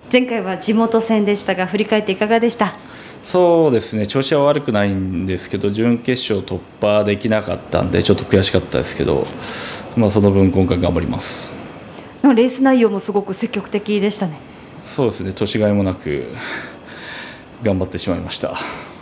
前回は地元戦でしたが、振り返っていかがでした？ そうですね、調子は悪くないんですけど、準決勝突破できなかったんで、ちょっと悔しかったですけど、その分、今回頑張ります。 レース内容もすごく積極的でしたね。 そうですね、年がいもなく頑張ってしまいました。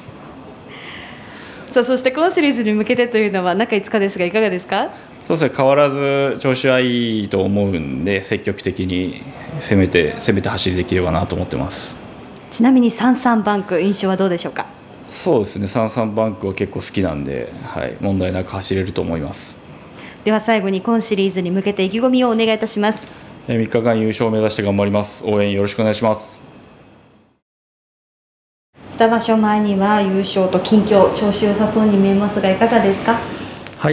さあ、そして今シリーズに向けてというのは中5日ですが、いかがですか？ そうですね、変わらず調子はいいと思うんで、積極的に攻めて走りできればなと思ってます。 ちなみに33バンク、印象はどうでしょうか？そうですね、 33バンクは結構好きなんで、問題なく走れると思います。 では最後に今シリーズに向けて意気込みをお願いいたします。 3日間優勝を目指して頑張ります。応援よろしくお願いします。 2場所前には優勝と近況、調子良さそうに見えますが、いかがですか？ はい、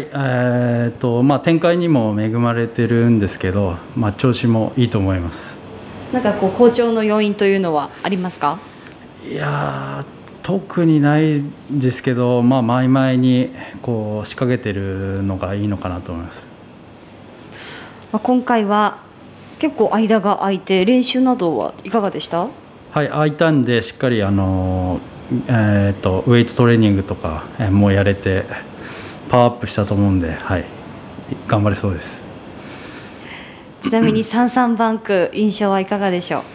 展開にも恵まれてるんですけど、調子もいいと思います。 なんか好調の要因というのはありますか？ いや特にないんですけど、前々に仕掛けてるのがいいのかなと思います。 今回は結構間が空いて、練習などはいかがでした？ はい、空いたんでしっかりウエイトトレーニングとかもやれてパワーアップしたと思うんで、頑張れそうです。 ちなみに33バンク、印象はいかがでしょ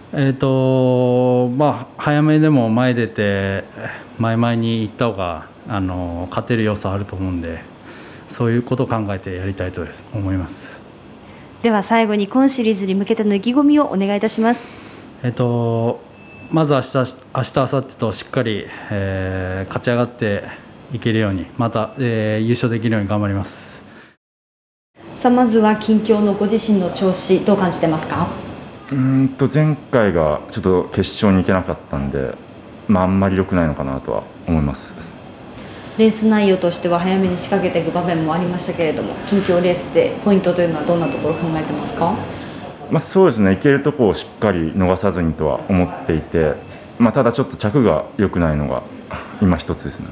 う？早めでも前出て前々に行った方が勝てる要素あると思うんで、そういうことを考えてやりたいと思います。 では最後に今シリーズに向けての意気込みをお願いいたします。 まず明日明後日としっかり、勝ち上がっていけるように、また、優勝できるように頑張ります。 さあ、まずは近況のご自身の調子、どう感じてますか？ 前回がちょっと決勝に行けなかったんで、あんまり良くないのかなとは思います。 レース内容としては早めに仕掛けていく場面もありましたけれども、近況レースでポイントというのはどんなところを考えてますか？ そうですね、行けるところをしっかり逃さずにとは思っていて、ただちょっと着が良くないのが今一つですね。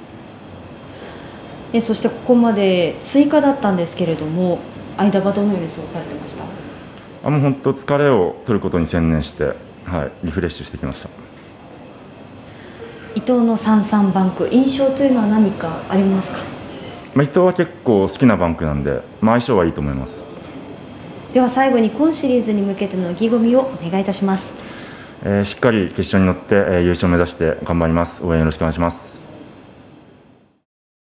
そしてここまで追加だったんですけれども、間はどのように過ごされてました？ もう本当疲れを取ることに専念して、リフレッシュしてきました。 伊藤の33バンク、印象というのは何かありますか？ 伊藤は結構好きなバンクなんで、相性はいいと思います。 では最後に今シリーズに向けての意気込みをお願いいたします。 しっかり決勝に乗って、優勝を目指して頑張ります。応援よろしくお願いします。